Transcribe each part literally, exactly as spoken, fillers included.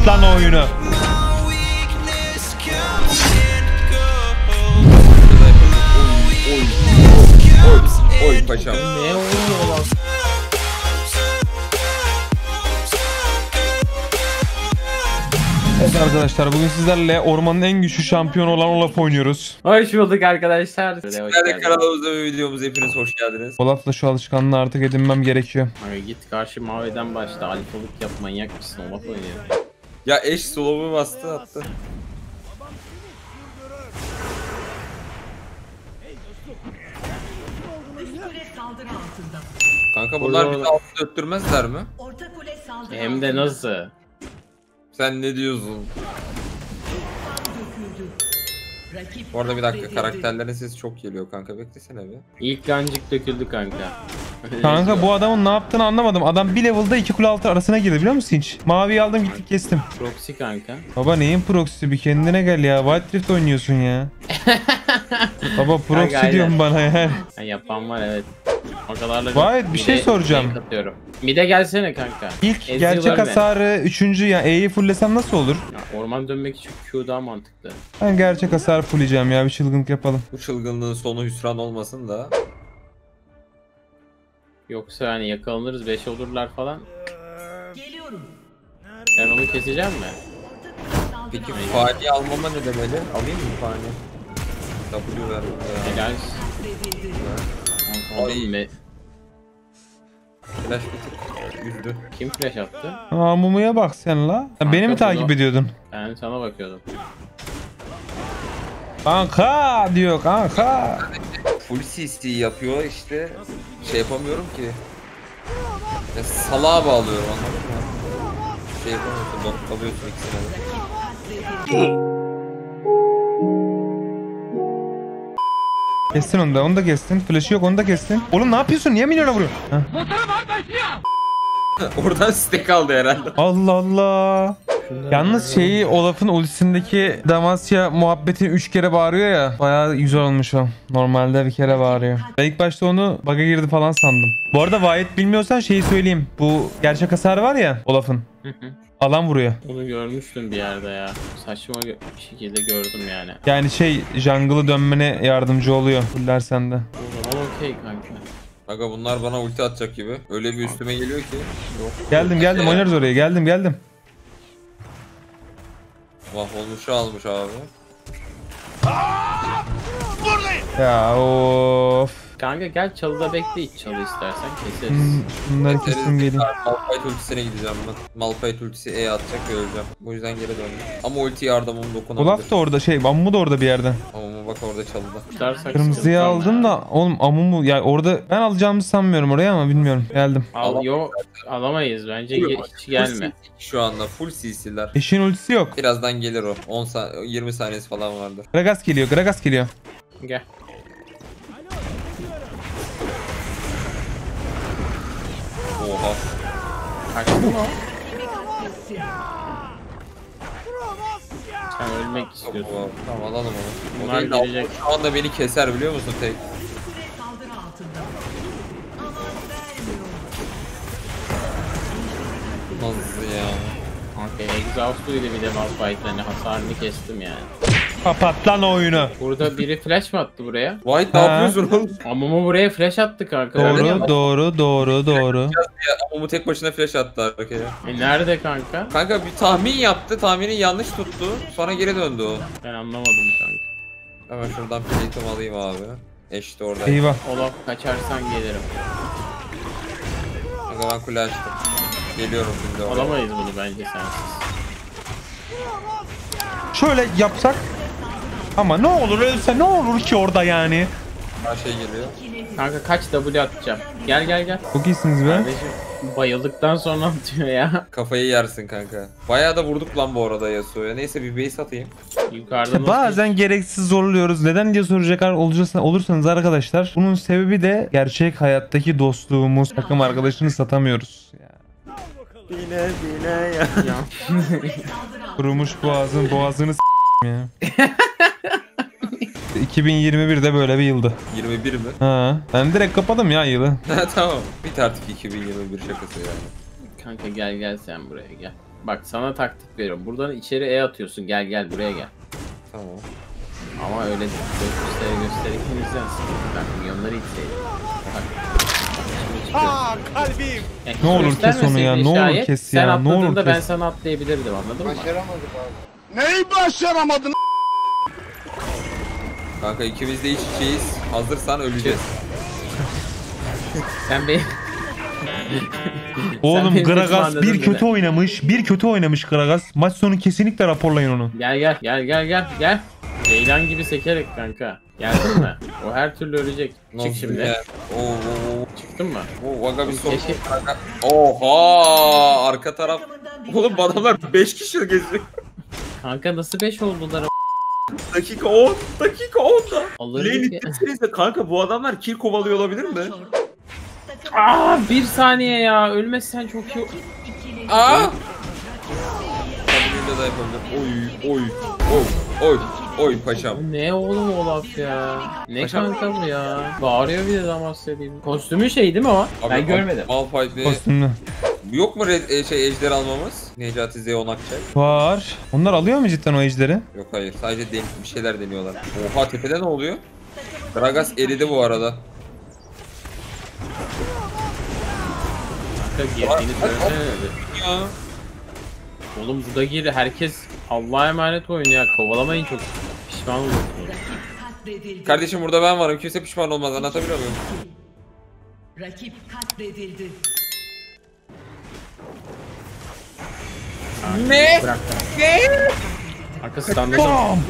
Kapat lan oyunu. Oy, oy paşam. Ne oluyor lan? Evet arkadaşlar, bugün sizlerle ormanın en güçlü şampiyonu olan Olaf oynuyoruz. Hoş bulduk arkadaşlar. Hoş Sizlerle kanalımıza ve videomuza hepiniz hoş geldiniz. Olaf'la şu alışkanlığı artık edinmem gerekiyor. Abi git karşı maviden başla. Alfalık yap, manyak mısın? Olaf oynuyor. Ya eş slow'u bastı attı. Kanka bunlar Burada- bizi altı döktürmezler mi? Hem de nasıl? Sen ne diyorsun? Bu arada bir dakika, karakterlerin sesi çok geliyor kanka, beklesene bir. İlk gancık döküldü kanka. Kanka bu adamın ne yaptığını anlamadım. Adam bir level'da iki kule altı arasına girdi, biliyor musun hiç? Maviyi aldım, gittik kestim. Proxy kanka. Baba neyin proxy'si, bir kendine gel ya. Wild Rift oynuyorsun ya. Baba proxy Kanka, diyorum bana yani. Ha, yapan var evet. O kadarla Vay, bir şey Mide- soracağım. gank atıyorum. Mide gelsene kanka. İlk Eziyorlar gerçek beni. hasarı üçüncü ya E'yi fullesem nasıl olur? Ya, orman dönmek için Q daha mantıklı. Ben gerçek hasar fulleyeceğim ya, bir çılgınlık yapalım. Bu çılgınlığın sonu hüsran olmasın da. Yoksa hani yakalanırız beş olurlar falan. Sen onu kesecek mi? Peki fani almama ne demeli? Alayım mı fani? W ver. Helal. Ay. Oğlum be. Flash bir tık üzdü. Kim flash attı? Aa, Mumu'ya bak sen la. Sen beni mi Kanka, takip bunu- ediyordun? Ben sana bakıyordum. Kanka diyor kanka. Full C C yapıyor işte. Şey yapamıyorum ki. Ya salağa bağlıyorum, anladın mı? Şey yapamıyorsun, not kalıyorsun ikisine de. Kestin onu da, onu da kestin. Flash'ı yok, onu da kestin. Oğlum ne yapıyorsun? Niye milyona vuruyorsun? Heh. Oradan stack aldı herhalde. Allah Allah. Yalnız şeyi, Olaf'ın ultisindeki Damasya muhabbetini üç kere bağırıyor ya. Bayağı güzel olmuş o. Normalde bir kere bağırıyor. Ben ilk başta onu bug'a girdi falan sandım. Bu arada Vahit bilmiyorsan şeyi söyleyeyim. Bu gerçek hasarı var ya Olaf'ın. Alan vuruyor. Onu görmüştüm bir yerde ya. Saçma bir şekilde gördüm yani. Yani şey, jungle'ı dönmene yardımcı oluyor. Fuller de. O zaman okey kanka. Aga bunlar bana ulti atacak gibi. Öyle bir üstüme geliyor ki. Yok. Geldim geldim, oynarız oraya. Geldim geldim. Mahvolmuşu almış abi. Ya of. Kanka gel çalıda bekle, hiç çalı istersen keseriz. Hmm, Bunları kesin gelin. Malphite ultisine gideceğim ben. Malphite ultisi E atacak ve öleceğim. Bu yüzden geri döndüm. Ama ulti yardımım dokunabilir. Olaf da orada, şey, Ammu da orada bir yerde. Ama bak orada çalıda. Tutarsak Kırmızıyı sıkıntı aldım ama. da oğlum Ammu ya orada, ben alacağımı sanmıyorum oraya ama bilmiyorum. Geldim. Al, yok alamayız bence, ge- hiç gelme. Şu anda full C C'ler. Eşin ultisi yok. Birazdan gelir o. on sa- yirmi saniyesi falan vardı. Gragas geliyor, Gragas geliyor. Gel. Oha. Kaçtı mı o? Sen ölmek istiyorsun. Oha. Tamam alalım onu. Bunlar O değil de gelecek. Şu anda beni keser biliyor musun tek? Nasıl ya? Kanka exhaust'uydu bir de Malphite, hani hasarını kestim yani. Kapat lan oyunu. Burada biri flash mı attı buraya? White ne Ha. yapıyorsun oğlum? Amamı buraya flash attı kanka. Öyle Doğru mi? doğru doğru doğru. Ama bu tek başına flash attı arkaya. E nerede kanka? Kanka bir tahmin yaptı. Tahmini yanlış tuttu. Sonra geri döndü o. Ben anlamadım kanka. Hemen şuradan plate'imi alayım abi. Eş de orada. Eyvah. Olaf kaçarsan gelirim. Kanka ben kule açtım. Geliyorum şimdi oraya. Alamayız bunu bence sensiz. Şöyle yapsak. Ama ne olur ölse ne olur ki orada yani. Her şey geliyor. Kanka kaç W atacağım. Gel gel gel. Çok iyisiniz be. Kardeşim bayıldıktan sonra atıyor ya. Kafayı yersin kanka. Bayağı da vurduk lan bu arada Yasuo'ya. Neyse bir base atayım. Yukarıda nasıl? Bazen gereksiz zorluyoruz. Neden diye soracak olursanız, olursanız arkadaşlar, bunun sebebi de gerçek hayattaki dostluğumuz. Takım arkadaşını satamıyoruz. Ya. Bine bine ya. Ya. Kurumuş boğazın boğazını s*** ya. iki bin yirmi birde böyle bir yıldı. yirmi bir mi? Ha, ben direkt kapadım ya yılı. Tamam. Bit artık iki bin yirmi bir şakası yani. Kanka gel gel sen buraya gel. Bak sana taktik veriyorum. Buradan içeri E atıyorsun. Gel gel buraya gel. Tamam. Ama öyle gösteri gösterirken izlensin. Ben milyonları itseydim. Bak. Aa kalbim. Yani Ne olur kes onu ya, ne olur şayet, kes sen ya, ne olur atladığında ben kes. sana atlayabilirdim, anladın mı? Başaramadık abi. Neyi başaramadın? Kanka ikimiz de iç içeyiz. Hazırsan öleceğiz. Sen bir... Oğlum benim Gragas düşmanladın bir bile. kötü oynamış. Bir kötü oynamış Gragas. Maç sonu kesinlikle raporlayın onu. Gel gel gel gel gel gel. Ceylan gibi sekerek kanka. Geldin mi? O her türlü ölecek. Çık Nasıl şimdi. ya? Oo, oo, Çıktın mı? oo. Aga bir soru. Keşke- Oha! Arka taraf. Oğlum bu adamlar beş kişi geziyor. Kanka nasıl beş oldular? Dakika on. Dakika onda. Allah'ım Lane ki- ittirsenize kanka bu adamlar kill kovalıyor olabilir mi? Aa bir saniye ya. Ölmezsen çok iyi. Aa! Tabii da yapabilirim. Oy oy oy oy oy paşam. Bu ne oğlum o laf ya? Ne Paşam. kanka bu ya? Bağırıyor bir de Damasya değil mi? Kostümü şey değil mi o? Abi, Ben görmedim. Malphite Kostümlü. yok mu red, e, şey ejder almamız? Necati Zeon Akçay. Var. Onlar alıyor mu cidden o ejderi? Yok hayır sadece den bir şeyler deniyorlar. Oha tepede ne oluyor? Gragas eridi bu arada. Kanka girdiğini söylesene. Ya. Oğlum bu da gir. Herkes Allah'a emanet oynuyor ya. Kovalamayın çok. Pişman olursunuz. Kardeşim burada ben varım. Kimse pişman olmaz. Anlatabiliyor muyum? Rakip katledildi. Ne? Bırak. Ne? Arka standartım.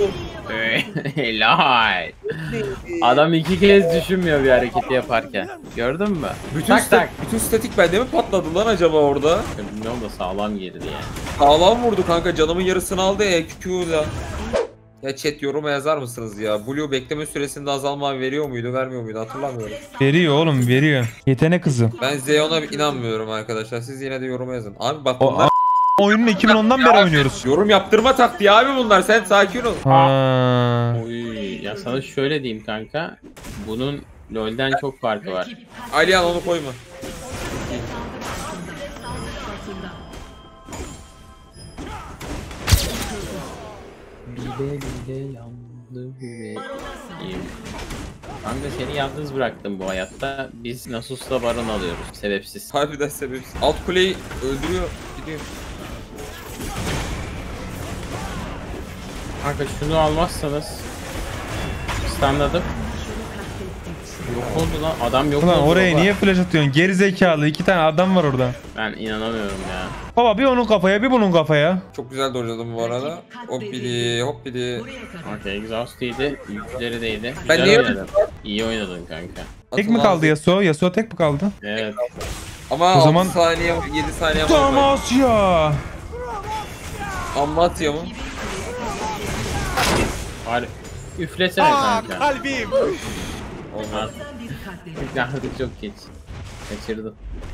Helal. Adam iki kez düşünmüyor bir hareketi yaparken. Gördün mü? Bütün, Tak sta- tak. bütün statik bende mi patladı lan acaba orada? Bilmiyorum da sağlam girdi yani. Sağlam vurdu kanka. Canımın yarısını aldı E Q'la. Ya chat yoruma yazar mısınız ya? Blue bekleme süresinde azalma veriyor muydu, vermiyor muydu hatırlamıyorum. Veriyor oğlum, veriyor. Yetenek kızı. Ben Zeon'a inanmıyorum arkadaşlar. Siz yine de yoruma yazın. Abi bak O bunlar a- oyunun iki bin ondan beri oynuyoruz. yorum yaptırma taktiği abi bunlar. Sen sakin ol. Ha. Oy, ya sana şöyle diyeyim kanka. Bunun LoL'den çok farkı var. Alihan onu koyma. Bile bile yandı yüreğim. Kanka seni yalnız bıraktım bu hayatta. Biz Nasus'la baron alıyoruz. Sebepsiz. Harbiden sebepsiz. Alt kuleyi öldürüyor. Gidiyor. Kanka şunu almazsanız standladım. Yok oldu lan. Adam yok Ulan oldu oraya baba. niye flash atıyorsun? Geri zekalı, iki tane adam var orada. Ben inanamıyorum ya. Baba bir onun kafaya, bir bunun kafaya. Çok güzel dojladım bu arada. Hop bili hop bili. Okey, exhaust iyiydi. Yükleri de iyiydi. Ben Güzel niye- oynadın. İyi oynadın kanka. Tek mi kaldı Yasuo? Yasuo tek mi kaldı? Evet. Ama O o zaman- zaman saniye yedi saniye var. Damasya. Ammatya mı? Bari üflesene Aa kanka. kalbim. Olmaz. Artık çok geç. Kaçırdım.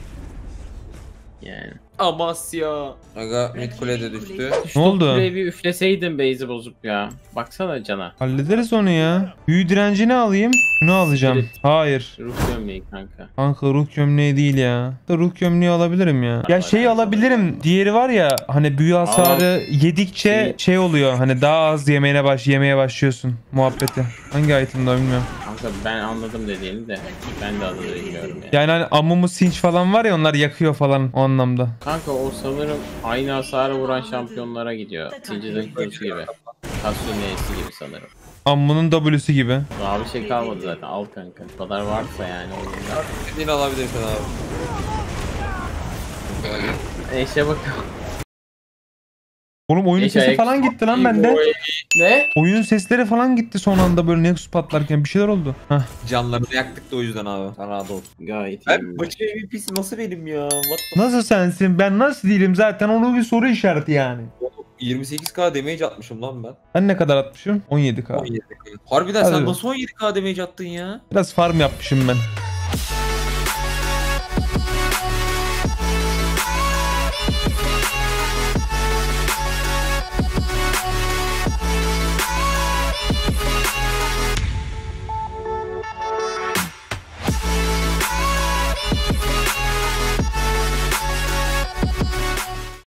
Yani. Amasya. Aga mid kule de düştü. Şu Ne oldu? kuleyi bir üfleseydin base'i bozup ya. Baksana cana. Hallederiz onu ya. Büyü direncini alayım. Bunu alacağım. Evet. Hayır. Ruh gömleği kanka. Kanka ruh gömleği değil ya. Da ruh gömleği alabilirim ya. Ya şeyi alabilirim. Diğeri var ya hani büyü hasarı yedikçe Şey- şey oluyor. Hani daha az yemeğine baş yemeye başlıyorsun muhabbeti. Hangi item'da bilmiyorum. Kanka ben anladım dediğini de ben de adını bilmiyorum yani. Yani hani Amumu Sinch falan var ya, onlar yakıyor falan o anlamda. Kanka o sanırım aynı hasara vuran şampiyonlara gidiyor. Sinciden kılıcı gibi. Kasyo neyesi gibi sanırım. Ammu'nun W'su gibi. Daha bir şey kalmadı zaten, al kanka. Bu kadar varsa yani oyunda. Dediğini alabilirsin abi. Eşe bakalım. Oğlum oyunun Eş sesi ayak- falan gitti lan bende. Ne? Oyunun sesleri falan gitti son anda, böyle Nexus patlarken bir şeyler oldu. Heh. Canlarını yaktık da o yüzden abi. Sana rahat ol. Gayet iyi. Ben maçın M V P'si nasıl benim ya? What the Nasıl sensin? Ben nasıl değilim zaten, onu bir soru işareti yani. yirmi sekiz K damage atmışım lan ben. Ben ne kadar atmışım? on yedi K. on yedi K. Harbiden Hadi sen be. nasıl on yedi K damage attın ya? Biraz farm yapmışım ben.